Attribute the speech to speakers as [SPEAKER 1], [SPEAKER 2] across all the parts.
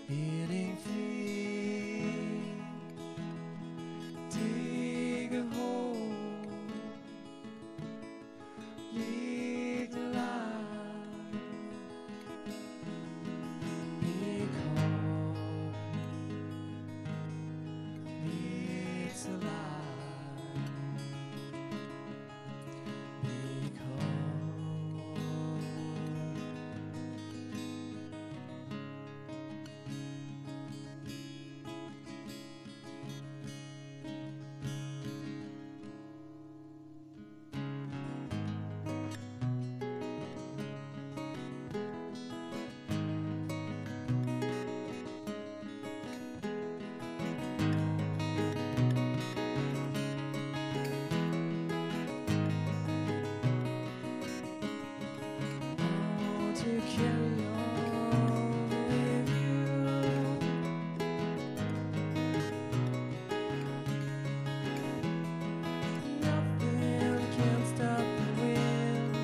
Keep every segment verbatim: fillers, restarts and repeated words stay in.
[SPEAKER 1] Eating fish, dig a hole, lead the light, big hole leads the light, big hole. To carry on with you, nothing can stop the wind.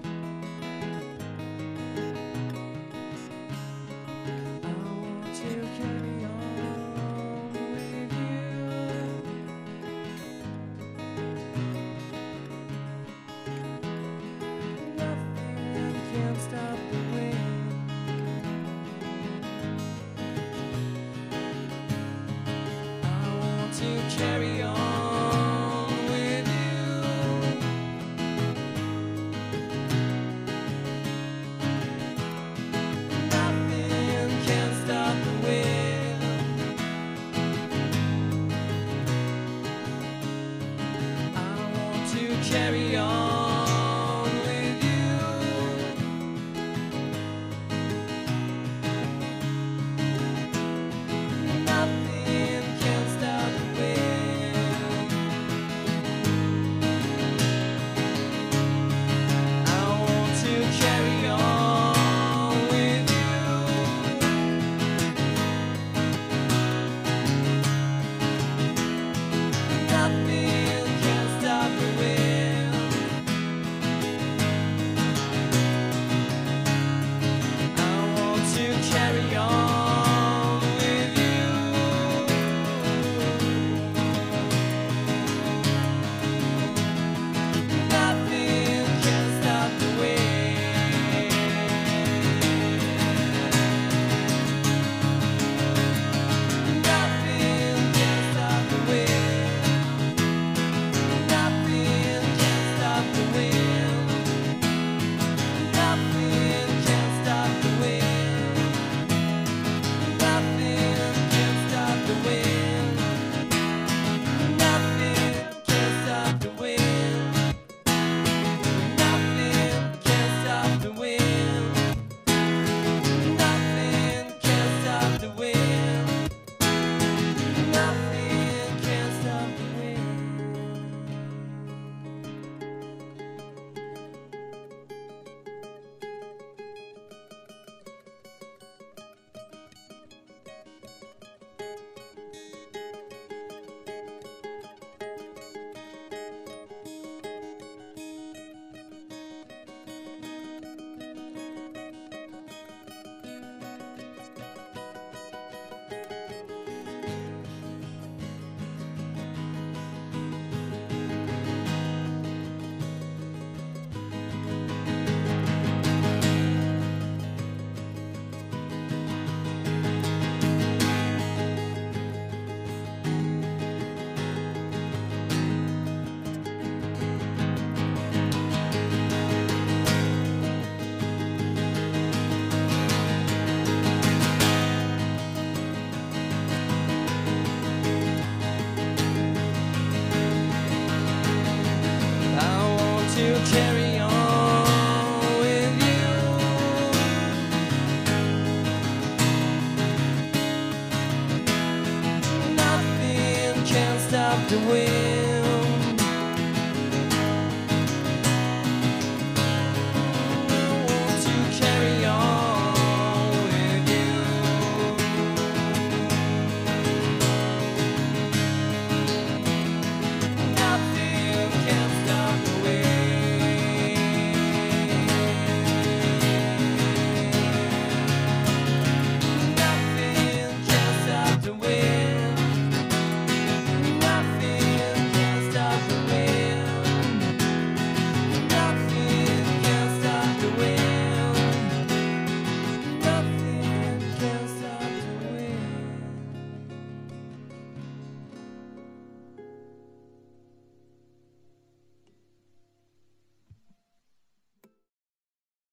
[SPEAKER 1] I want to carry on with you, nothing can stop the wind. To carry on with you, nothing can stop the wind. I want to carry on with you, nothing can stop the wind. I want to carry on with you, nothing can stop the wind. I want to carry on with you, nothing can stop the wind. Nothing can stop the wind. Nothing can stop the wind. Nothing can stop the wind. Nothing can stop the wind. Nothing can stop the wind. Nothing can stop the wind. Nothing can stop the wind. Nothing can stop the wind. I want to carry on with you, nothing can stop the wind.